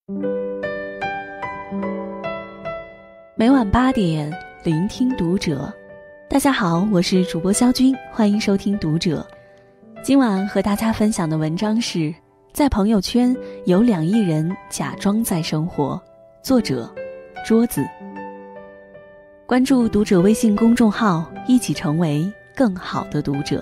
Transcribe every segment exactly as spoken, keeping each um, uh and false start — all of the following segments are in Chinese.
每晚八点，聆听读者。大家好，我是主播肖军，欢迎收听读者。今晚和大家分享的文章是在朋友圈有两亿人假装在生活，作者桌子。关注读者微信公众号，一起成为更好的读者。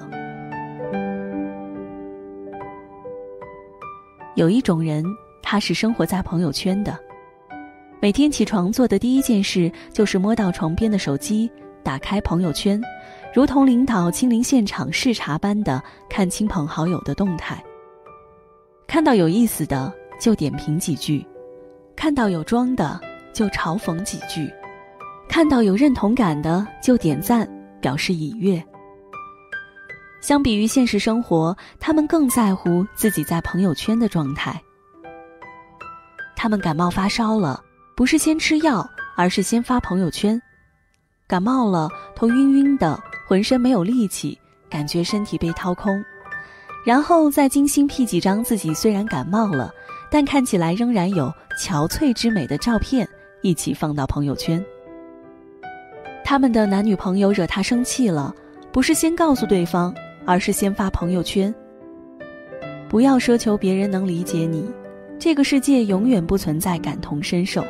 有一种人，他是生活在朋友圈的，每天起床做的第一件事就是摸到床边的手机，打开朋友圈，如同领导亲临现场视察般的看亲朋好友的动态。看到有意思的就点评几句，看到有装的就嘲讽几句，看到有认同感的就点赞表示已阅。相比于现实生活，他们更在乎自己在朋友圈的状态。他们感冒发烧了，不是先吃药，而是先发朋友圈。感冒了，头晕晕的，浑身没有力气，感觉身体被掏空，然后再精心 P 几张自己虽然感冒了，但看起来仍然有憔悴之美的照片，一起放到朋友圈。他们的男女朋友惹他生气了，不是先告诉对方，而是先发朋友圈。不要奢求别人能理解你，这个世界永远不存在感同身受。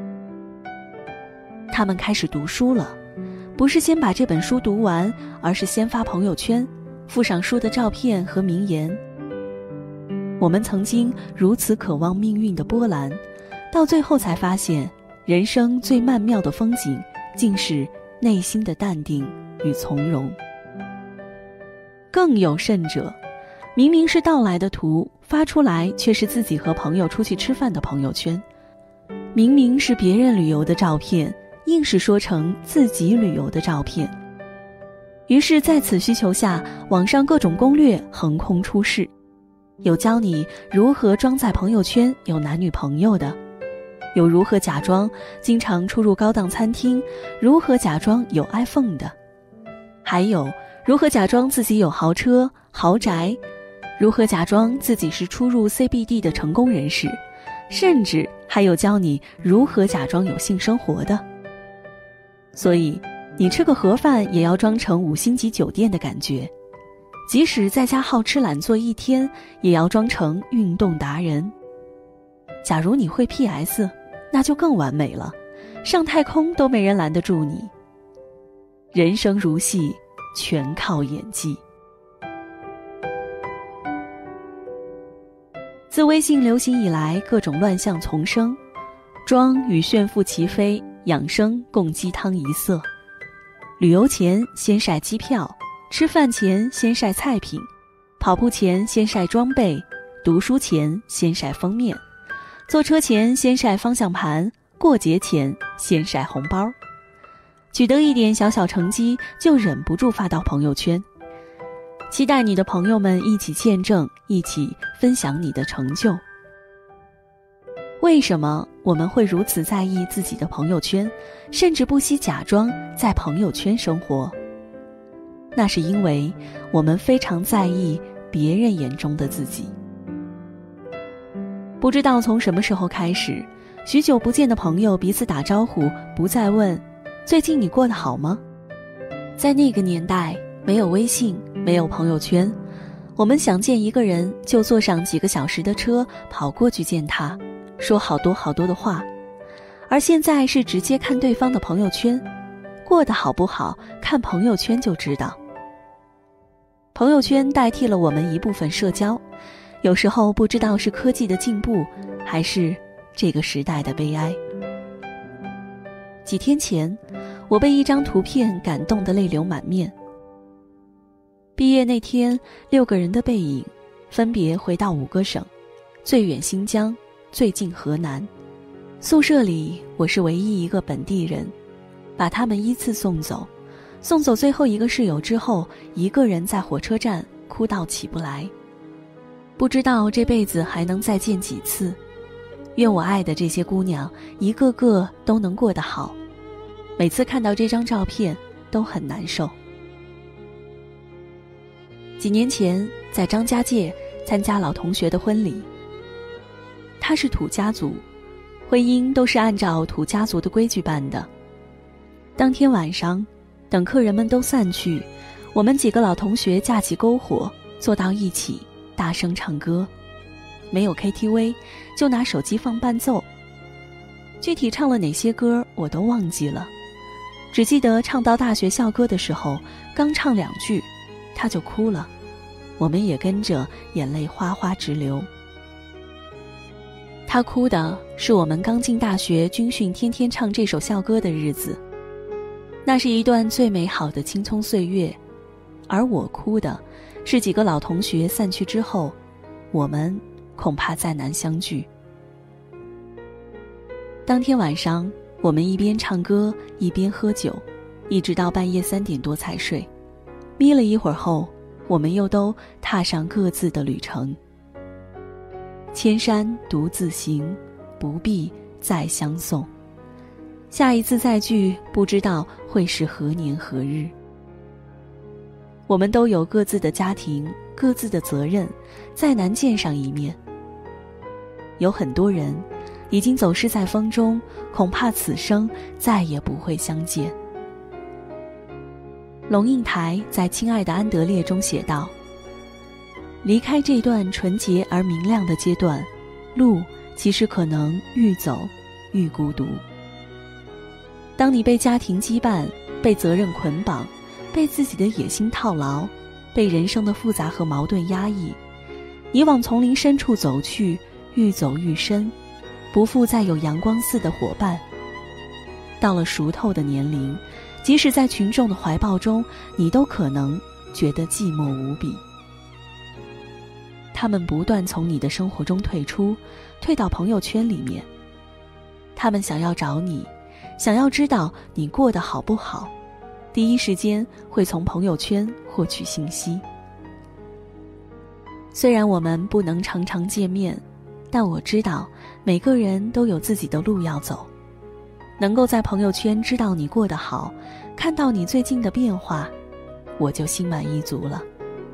他们开始读书了，不是先把这本书读完，而是先发朋友圈，附上书的照片和名言。我们曾经如此渴望命运的波澜，到最后才发现，人生最曼妙的风景，竟是内心的淡定与从容。更有甚者，明明是盗来的图，发出来却是自己和朋友出去吃饭的朋友圈。明明是别人旅游的照片，硬是说成自己旅游的照片。于是在此需求下，网上各种攻略横空出世，有教你如何装在朋友圈有男女朋友的，有如何假装经常出入高档餐厅，如何假装有 iPhone 的，还有如何假装自己有豪车豪宅，如何假装自己是出入 C B D 的成功人士，甚至还有教你如何假装有性生活的。所以你吃个盒饭也要装成五星级酒店的感觉，即使在家好吃懒做一天，也要装成运动达人。假如你会 P S， 那就更完美了，上太空都没人拦得住你。人生如戏，全靠演技。自微信流行以来，各种乱象丛生，装与炫富齐飞，养生共鸡汤一色。旅游前先晒机票，吃饭前先晒菜品，跑步前先晒装备，读书前先晒封面，坐车前先晒方向盘，过节前先晒红包。取得一点小小成绩，就忍不住发到朋友圈，期待你的朋友们一起见证，一起分享你的成就。为什么我们会如此在意自己的朋友圈，甚至不惜假装在朋友圈生活？那是因为我们非常在意别人眼中的自己。不知道从什么时候开始，许久不见的朋友彼此打招呼，不再问最近你过得好吗？在那个年代，没有微信，没有朋友圈，我们想见一个人，就坐上几个小时的车跑过去见他，说好多好多的话。而现在是直接看对方的朋友圈，过得好不好，看朋友圈就知道。朋友圈代替了我们一部分社交，有时候不知道是科技的进步，还是这个时代的悲哀。几天前，我被一张图片感动得泪流满面。毕业那天，六个人的背影，分别回到五个省，最远新疆，最近河南。宿舍里，我是唯一一个本地人，把他们依次送走。送走最后一个室友之后，一个人在火车站哭到起不来。不知道这辈子还能再见几次，愿我爱的这些姑娘一个个都能过得好。每次看到这张照片都很难受。几年前在张家界参加老同学的婚礼，他是土家族， 婚姻都是按照土家族的规矩办的。当天晚上，等客人们都散去，我们几个老同学架起篝火，坐到一起，大声唱歌。没有 K T V， 就拿手机放伴奏。具体唱了哪些歌我都忘记了，只记得唱到大学校歌的时候，刚唱两句，他就哭了，我们也跟着眼泪哗哗直流。他哭的是我们刚进大学军训天天唱这首校歌的日子，那是一段最美好的青葱岁月。而我哭的是几个老同学散去之后，我们恐怕再难相聚。当天晚上，我们一边唱歌一边喝酒，一直到半夜三点多才睡。眯了一会儿后，我们又都踏上各自的旅程。千山独自行，不必再相送。下一次再聚，不知道会是何年何日。我们都有各自的家庭，各自的责任，再难见上一面。有很多人已经走失在风中，恐怕此生再也不会相见。龙应台在《亲爱的安德烈》中写道，离开这段纯洁而明亮的阶段，路其实可能愈走愈孤独。当你被家庭羁绊，被责任捆绑，被自己的野心套牢，被人生的复杂和矛盾压抑，你往丛林深处走去，愈走愈深，不复再有阳光似的伙伴。到了熟透的年龄，即使在群众的怀抱中，你都可能觉得寂寞无比。他们不断从你的生活中退出，退到朋友圈里面。他们想要找你，想要知道你过得好不好，第一时间会从朋友圈获取信息。虽然我们不能常常见面，但我知道每个人都有自己的路要走。能够在朋友圈知道你过得好，看到你最近的变化，我就心满意足了。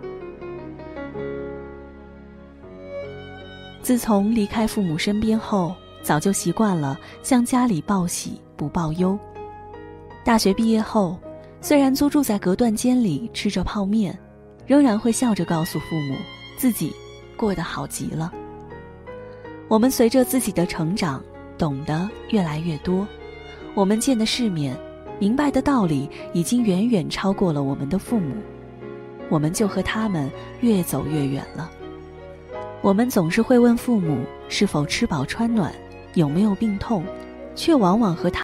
自从离开父母身边后，早就习惯了向家里报喜不报忧。大学毕业后，虽然租住在隔断间里吃着泡面，仍然会笑着告诉父母自己过得好极了。我们随着自己的成长，懂得越来越多，我们见的世面，明白的道理已经远远超过了我们的父母，我们就和他们越走越远了。我们总是会问父母是否吃饱穿暖，有没有病痛，却往往和他